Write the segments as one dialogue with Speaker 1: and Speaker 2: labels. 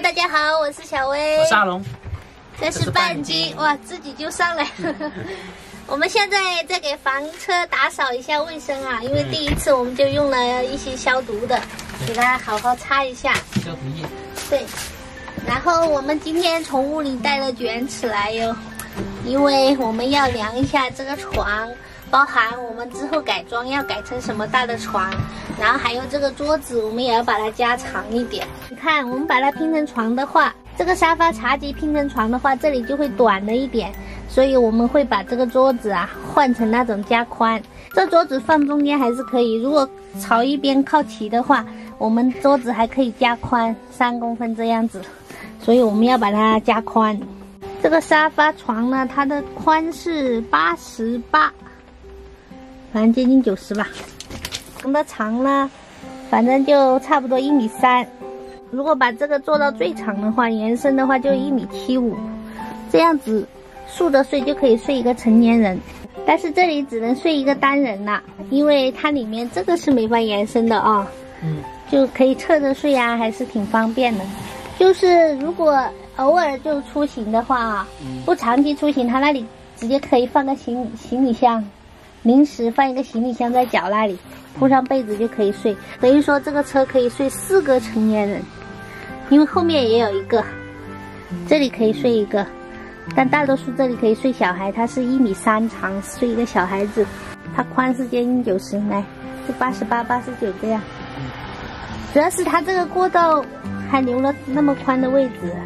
Speaker 1: 大家好，我是小薇，
Speaker 2: 我是阿龙，
Speaker 1: 这是半斤，哇，自己就上来。我们现在在给房车打扫一下卫生啊，因为第一次我们就用了一些消毒的，给它好好擦一下。
Speaker 2: 消毒液。
Speaker 1: 对，然后我们今天从屋里带了卷尺来哟，因为我们要量一下这个床，包含我们之后改装要改成什么大的床，然后还有这个桌子，我们也要把它加长一点。你看，我们把它拼成床的话，这个沙发茶几拼成床的话，这里就会短了一点。所以我们会把这个桌子啊换成那种加宽，这桌子放中间还是可以，如果朝一边靠齐的话，我们桌子还可以加宽3公分这样子，所以我们要把它加宽。这个沙发床呢，它的宽是88，反正接近90吧。它的长呢，反正就差不多1.3米。如果把这个做到最长的话，延伸的话就1.75米，这样子。竖着睡就可以睡一个成年人，但是这里只能睡一个单人啦，因为它里面这个是没法延伸的啊。就可以侧着睡啊，还是挺方便的。就是如果偶尔就出行的话啊，不长期出行，它那里直接可以放个行李箱，临时放一个行李箱在脚那里，铺上被子就可以睡。等于说这个车可以睡4个成年人，因为后面也有一个，这里可以睡一个。但大多数这里可以睡小孩，它是1.3米长，睡一个小孩子。它宽是接近90，来就88、89这样。主要是它这个过道还留了那么宽的位置，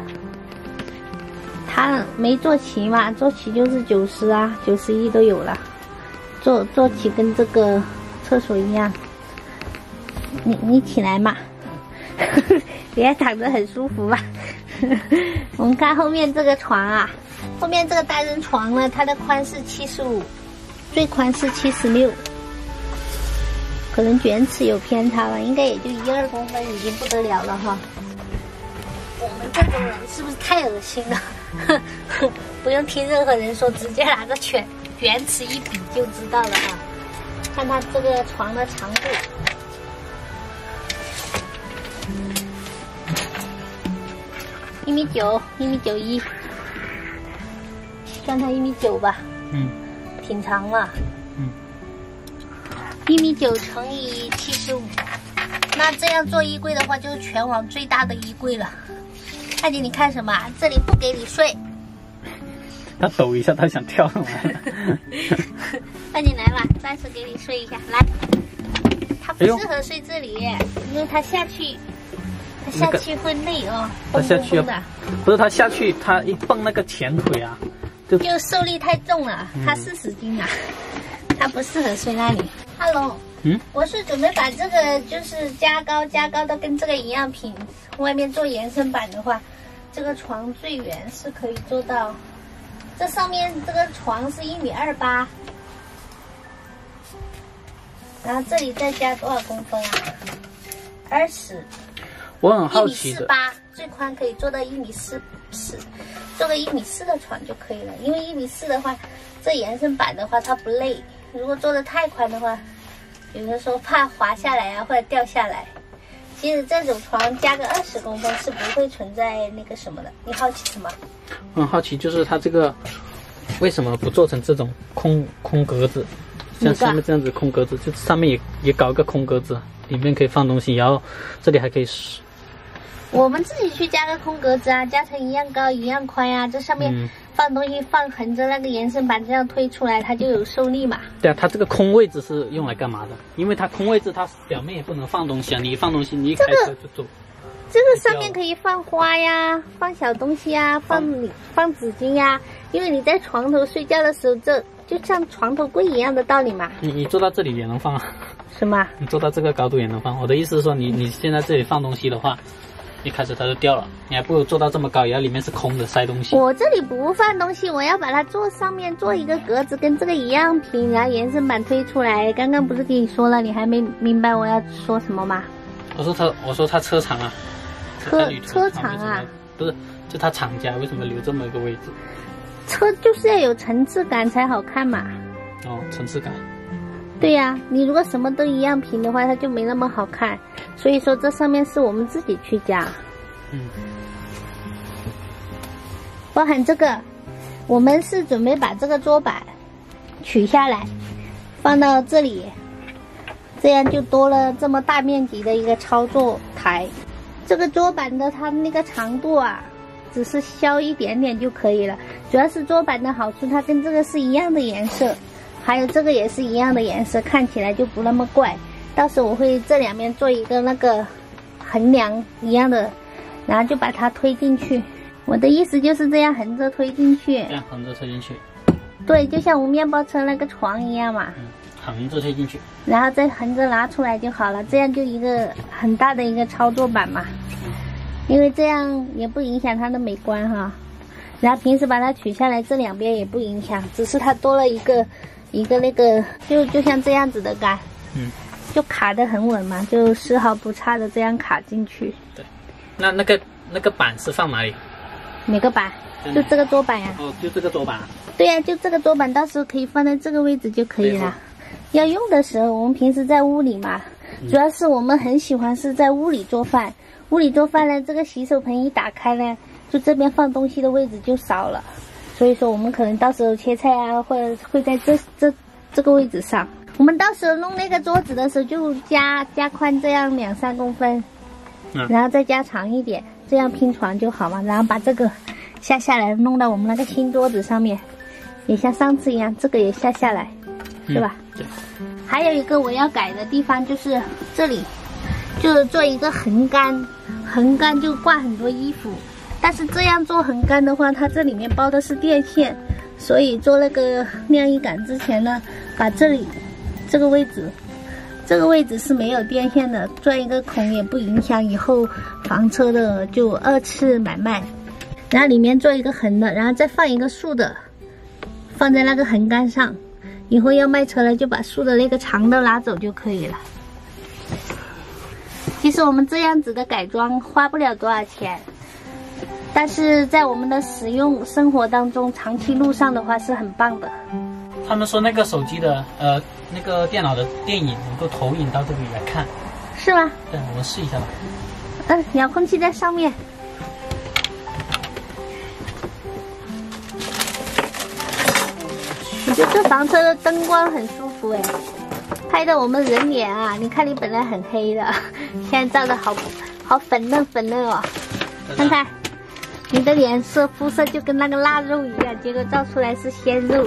Speaker 1: 它没做齐嘛，做齐就是90啊、91都有了。做齐跟这个厕所一样。你起来嘛，你还躺着很舒服吧？我们看后面这个床啊。后面这个单人床呢，它的宽是75，最宽是76，可能卷尺有偏差了，应该也就1、2公分，已经不得了了哈。我们这种人是不是太恶心了？不用听任何人说，直接拿个卷尺一比就知道了哈。看它这个床的长度。1.9米，1.91米。算它1.9米吧，挺长了，1.9米乘以75，那这样做衣柜的话，就是全网最大的衣柜了。大姐，你看什么？这里不给你睡。
Speaker 2: 他抖一下，他想跳上来。
Speaker 1: 大姐来吧，暂时给你睡一下。来，它不适合睡这里，因为它下去会累哦。
Speaker 2: 它下去不是它下去，它一蹦那个前腿啊。就
Speaker 1: 受力太重了，它40斤啊，它不适合睡那里。哈喽，我是准备把这个就是加高的跟这个一样平，外面做延伸板的话，这个床最远是可以做到，这上面这个床是1.28米，然后这里再加多少公分啊？20。
Speaker 2: 我很好奇的。
Speaker 1: 1.48米，最宽可以做到1.44米。做个1.4米的床就可以了，因为1.4米的话，这延伸板的话它不累。如果做的太宽的话，有的时候怕滑下来啊或者掉下来。其实这种床加个20公分是不会存在那个什么的。你好奇什么？
Speaker 2: 我很好奇，就是它这个为什么不做成这种空格子，像上面这样子空格子，就上面也搞个空格子，里面可以放东西，然后这里还可以。
Speaker 1: 我们自己去加个空格子啊，加成一样高一样宽啊，这上面放东西放横着那个延伸板这样推出来，它就有受力嘛。对
Speaker 2: 啊，它这个空位置是用来干嘛的？因为它空位置它表面也不能放东西啊，你一放东西你一开车就走。
Speaker 1: 这个上面可以放花呀，放小东西呀，放纸巾呀，因为你在床头睡觉的时候，这就像床头柜一样的道理嘛。
Speaker 2: 你坐到这里也能放啊？
Speaker 1: 什么？
Speaker 2: 你坐到这个高度也能放？我的意思是说，你现在这里放东西的话。一开始它就掉了，你还不如做到这么高，然后里面是空的塞东西。
Speaker 1: 我这里不放东西，我要把它做上面做一个格子，跟这个一样平，然后延伸板推出来。刚刚不是跟你说了，你还没明白我要说什么吗？
Speaker 2: 我说它车长啊，
Speaker 1: 车长啊，
Speaker 2: 不是，就它厂家为什么留这么一个位置？
Speaker 1: 车就是要有层次感才好看嘛。
Speaker 2: 哦，层次感。
Speaker 1: 对呀，你如果什么都一样平的话，它就没那么好看。所以说这上面是我们自己去加。 包含这个，我们是准备把这个桌板取下来，放到这里，这样就多了这么大面积的一个操作台。这个桌板的它那个长度啊，只是削一点点就可以了。主要是桌板的好处，它跟这个是一样的颜色，还有这个也是一样的颜色，看起来就不那么怪。到时我会这两边做一个那个横梁一样的，然后就把它推进去。我的意思就是这样横着推进去，
Speaker 2: 这样横着推进去。
Speaker 1: 对，就像我们面包车那个床一样嘛。
Speaker 2: 横着推进去，
Speaker 1: 然后再横着拿出来就好了，这样就一个很大的一个操作板嘛。因为这样也不影响它的美观哈。然后平时把它取下来，这两边也不影响，只是它多了一个那个，就像这样子的杆，就卡得很稳嘛，就丝毫不差的这样卡进去。
Speaker 2: 对，那个板是放哪里？
Speaker 1: 哪个板？就这个桌板呀。
Speaker 2: 哦，就这个桌板。
Speaker 1: 对呀，就这个桌板，到时候可以放在这个位置就可以了。要用的时候，我们平时在屋里嘛，主要是我们很喜欢是在屋里做饭。屋里做饭呢，这个洗手盆一打开呢，就这边放东西的位置就少了。所以说我们可能到时候切菜啊，或者会在这个位置上。我们到时候弄那个桌子的时候，就加宽这样2-3公分，然后再加长一点，这样拼床就好嘛。然后把这个下来，弄到我们那个新桌子上面，也像上次一样，这个也下来，是吧？
Speaker 2: 对。
Speaker 1: 还有一个我要改的地方就是这里，就是做一个横杆，横杆就挂很多衣服。但是这样做横杆的话，它这里面包的是电线，所以做那个晾衣杆之前呢，把这里这个位置是没有电线的，钻一个孔也不影响以后房车的就2次买卖。然后里面做一个横的，然后再放一个竖的，放在那个横杆上。以后要卖车了，就把竖的那个长的拿走就可以了。其实我们这样子的改装花不了多少钱，但是在我们的使用生活当中，长期路上的话是很棒的。
Speaker 2: 他们说那个手机的那个电脑的电影能够投影到这里来看，
Speaker 1: 是吗？
Speaker 2: 对，我们试一下吧。
Speaker 1: 遥控器在上面。我觉得这房车的灯光很舒服哎，拍的我们人脸啊，你看你本来很黑的，现在照的好粉嫩哦。看看你的脸色肤色就跟那个腊肉一样，结果照出来是鲜肉。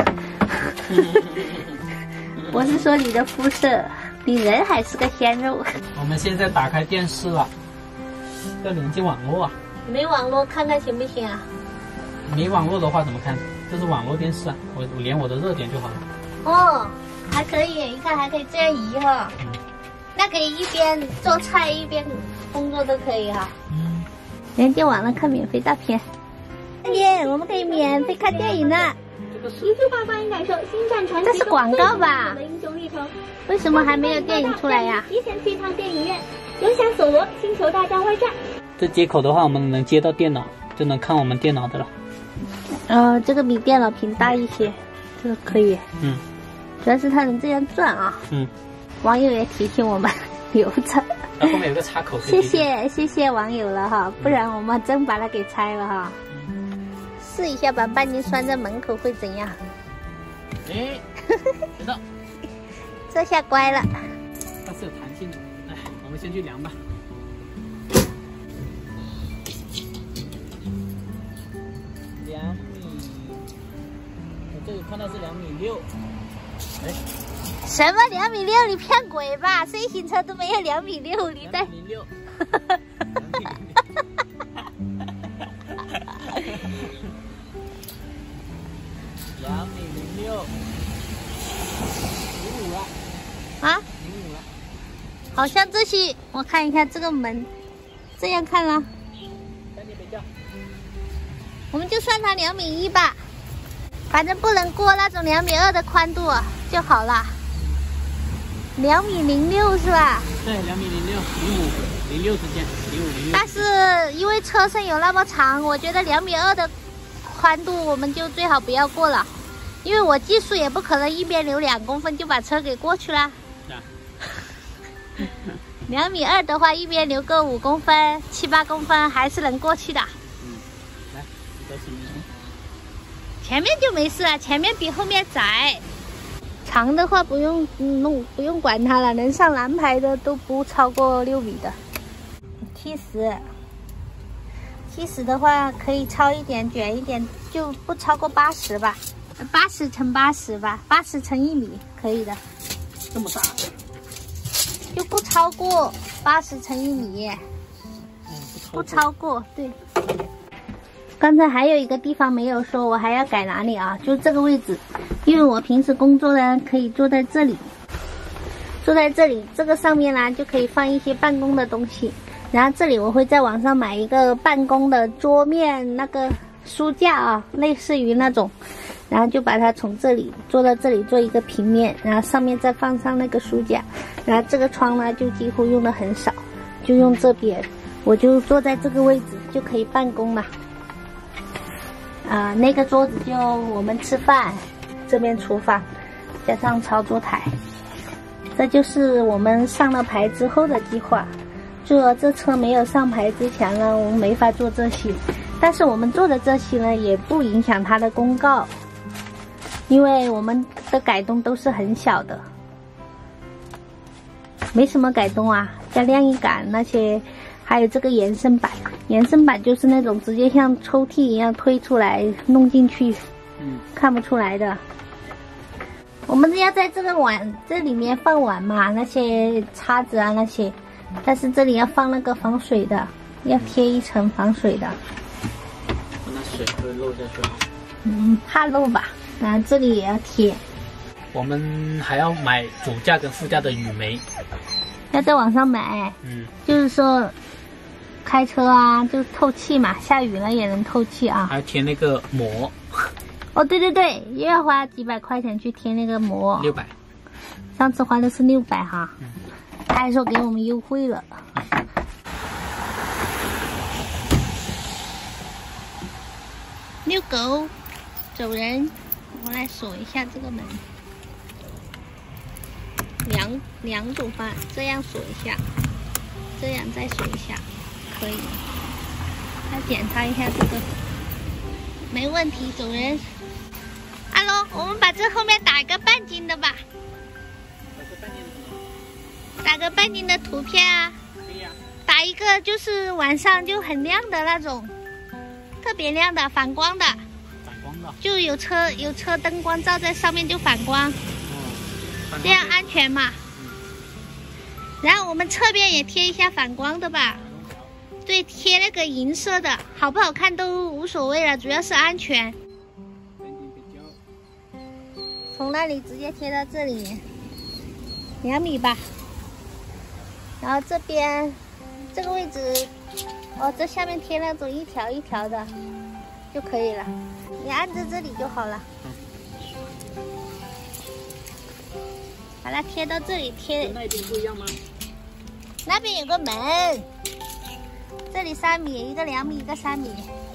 Speaker 1: 我是说你的肤色，你人还是个鲜肉。
Speaker 2: 我们现在打开电视了，要连接网络啊。
Speaker 1: 没网络看看行不行啊？
Speaker 2: 没网络的话怎么看？这是网络电视啊，我连我的热点就好了。
Speaker 1: 哦，还可以，你看还可以这样移哈。那可以一边做菜一边工作都可以哈。连接网了看免费大片。耶，我们可以免费看电影了。
Speaker 3: 一句话欢迎感受星战传奇。
Speaker 1: 这是广告吧？
Speaker 3: 英雄历程。
Speaker 1: 为什么还没有电影出来呀？
Speaker 3: 提前去一趟电影院，游侠索罗星球大战外传。
Speaker 2: 这接口的话，我们能接到电脑，就能看我们电脑的了。
Speaker 1: 这个比电脑屏大一些，这个可以。主要是它能这样转啊。网友也提醒我们留着。
Speaker 2: 后面有个插口。
Speaker 1: 谢谢网友了哈，不然我们真把它给拆了哈。试一下把半斤拴在门口会怎样？
Speaker 2: 哎，知道。
Speaker 1: 这下乖了。
Speaker 2: 它是有弹性的。来，我们先去量吧。2米，我这里看到是2.6米。哎，
Speaker 1: 什么2.6米？你骗鬼吧？C 型车都没有2.6米，你在。2.06米。2.06米，15了。啊？15了。好像这些，我看一下这个门，这样看了。我们就算它2.1米吧，反正不能过那种2.2米的宽度就好了。2.06米是吧？
Speaker 2: 对，2.06米，05、06之间，05、06。
Speaker 1: 但是因为车身有那么长，我觉得2.2米的宽度我们就最好不要过了，因为我技术也不可能一边留2公分就把车给过去了。2.2米的话，一边留个5公分、7、8公分还是能过去的。
Speaker 2: 来， 车型。
Speaker 1: 前面就没事了，前面比后面窄。长的话不用不用管它了，能上蓝牌的都不超过6米的。70的话可以超一点，卷一点，就不超过80吧，80乘80吧，80乘1米可以的。
Speaker 2: 这么大？
Speaker 1: 就不超过80乘1米。不超过，对。刚才还有一个地方没有说，我还要改哪里啊？就这个位置，因为我平时工作呢可以坐在这里，这个上面呢就可以放一些办公的东西。然后这里我会在网上买一个办公的桌面那个书架啊，类似于那种，然后就把它从这里坐到这里做一个平面，然后上面再放上那个书架，然后这个窗呢就几乎用的很少，就用这边，我就坐在这个位置就可以办公了。那个桌子就我们吃饭，这边厨房，加上操作台。这就是我们上了牌之后的计划。做这车没有上牌之前呢，我们没法做这些，但是我们做的这些呢，也不影响它的公告，因为我们的改动都是很小的，没什么改动啊，加晾衣杆那些。还有这个延伸板，延伸板就是那种直接像抽屉一样推出来弄进去，看不出来的。我们要在这个碗这里面放碗嘛，那些叉子啊那些，但是这里要放那个防水的，要贴一层防水的。
Speaker 2: 那水会漏下去。
Speaker 1: 怕漏吧。然后这里也要贴。
Speaker 2: 我们还要买主驾跟副驾的雨眉，
Speaker 1: 要在网上买。就是说。开车啊，就透气嘛，下雨了也能透气啊。
Speaker 2: 还要贴那个膜。
Speaker 1: 哦，对对对，又要花几百块钱去贴那个膜。
Speaker 2: 600。
Speaker 1: 上次花的是600哈。他还说给我们优惠了。遛狗，走人。我来锁一下这个门。两组吧，这样锁一下，这样再锁一下。可以，来检查一下这个，没问题，走人。阿龙，我们把这后面打个半径的吧。打个半径的图片啊。可以啊。打一个就是晚上就很亮的那种，特别亮的，反光的。
Speaker 2: 反光的。就
Speaker 1: 有车灯光照在上面就反光。这样安全嘛。然后我们侧边也贴一下反光的吧。对，贴那个银色的，好不好看都无所谓了，主要是安全。从那里直接贴到这里，2米吧。然后这边这个位置，这下面贴那种一条一条的就可以了，你按着这里就好了。把它贴到这里贴。
Speaker 2: 那边不一样吗？
Speaker 1: 那边有个门。这里3米，一个2米，一个3米。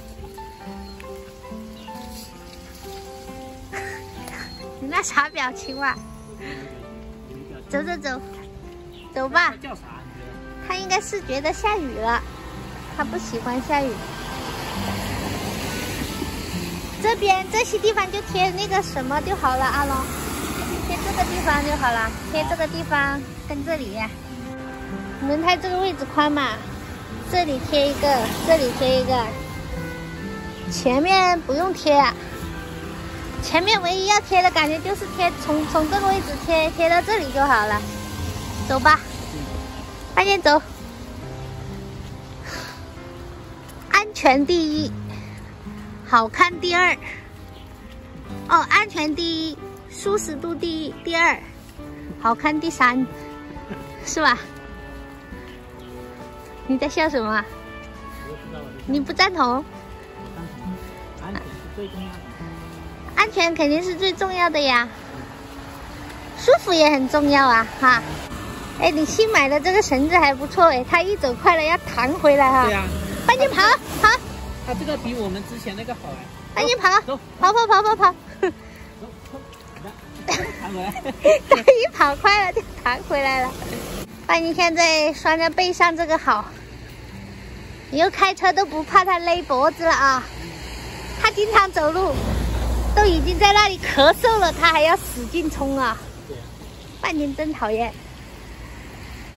Speaker 1: 你那啥表情哇？走走走，走吧。
Speaker 2: 叫啥？
Speaker 1: 他应该是觉得下雨了，他不喜欢下雨。这边这些地方就贴那个什么就好了，阿龙，贴这个地方就好了，贴这个地方跟这里。轮胎这个位置宽嘛。这里贴一个，这里贴一个，前面不用贴啊。前面唯一要贴的感觉就是贴从这个位置贴到这里就好了。走吧，快点走。安全第一，好看第2。安全第一，舒适度第2，好看第3，是吧？你在笑什么？你不赞同？安全肯定是最重要的呀，舒服也很重要啊，哈。哎，你新买的这个绳子还不错哎，它一走快了要弹回来哈。
Speaker 2: 对呀。
Speaker 1: 赶紧跑！
Speaker 2: 它这个比我们之前那个好哎。
Speaker 1: 赶紧跑！
Speaker 2: 走，
Speaker 1: 跑！
Speaker 2: 走，弹回来。
Speaker 1: 它一跑快了就弹回来了。把你现在拴在背上这个好，以后开车都不怕它勒脖子了啊。 他经常走路，都已经在那里咳嗽了，他还要使劲冲啊！半年真讨厌。